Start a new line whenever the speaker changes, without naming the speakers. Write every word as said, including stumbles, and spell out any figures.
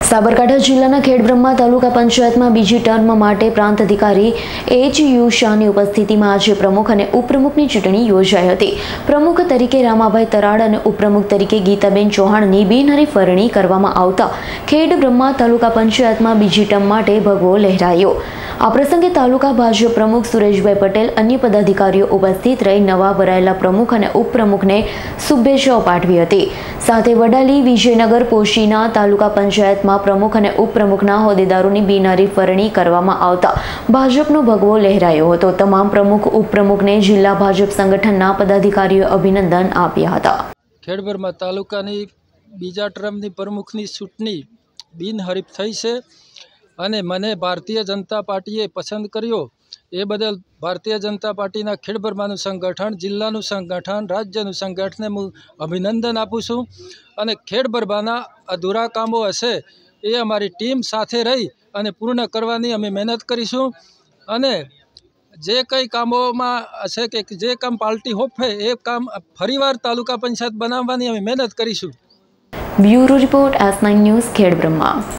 સાબરકાંઠા જિલ્લાના ખેડબ્રહ્મા તાલુકા પંચાયતમાં બીજી ટર્મ માટે પ્રાંત અધિકારી એચ યુ શાહની ઉપસ્થિતિમાં આજે પ્રમુખ અને ઉપપ્રમુખની ચૂંટણી યોજાઈ હતી। પ્રમુખ તરીકે રામાભાઈ તરાડ અને ઉપપ્રમુખ તરીકે ગીતાબેન ચૌહાણની બિનહરીફ વરણી કરવામાં આવતા ખેડબ્રહ્મા તાલુકા પંચાયતમાં બીજી ટર્મ માટે ભગવો લહેરાયો। આ પ્રસંગે તાલુકા ભાજપ પ્રમુખ સુરેશભાઈ પટેલ અન્ય પદાધિકારીઓ ઉપસ્થિત રહી નવા ભરાયેલા પ્રમુખ અને ઉપપ્રમુખને શુભેચ્છાઓ પાઠવી હતી। સાથે વડાલી વિજયનગર પોશીના તાલુકા પંચાયતમાં પ્રમુખ અને ઉપપ્રમુખના હોદ્દેદારોની બિનહરીફ વરણી કરવામાં આવતા ભાજપનો ભગવો લહેરાયો હતો। તમામ પ્રમુખ ઉપપ્રમુખને જિલ્લા ભાજપ સંગઠનના પદાધિકારીઓએ અભિનંદન આપ્યા હતા।
ખેડબ્રહ્મા તાલુકાની બીજા ટર્મની પ્રમુખની ચૂંટણી બિનહરીફ થઈ છે અને મને ભારતીય જનતા પાર્ટીએ પસંદ કર્યો એ બદલ ભારતીય જનતા પાર્ટીના ખેડબ્રહ્માનું સંગઠન, જિલ્લાનું સંગઠન, રાજ્યનું સંગઠનને હું અભિનંદન આપું છું અને ખેડબ્રહ્માના અધૂરા કામો હશે એ અમારી ટીમ સાથે રહી અને પૂર્ણ કરવાની અમે મહેનત કરીશું અને જે કંઈ કામોમાં હશે કે જે કામ પાર્ટી હોપે એ કામ ફરીવાર તાલુકા પંચાયત બનાવવાની અમે મહેનત કરીશું।
Bureau report S nine news Khedbrahma.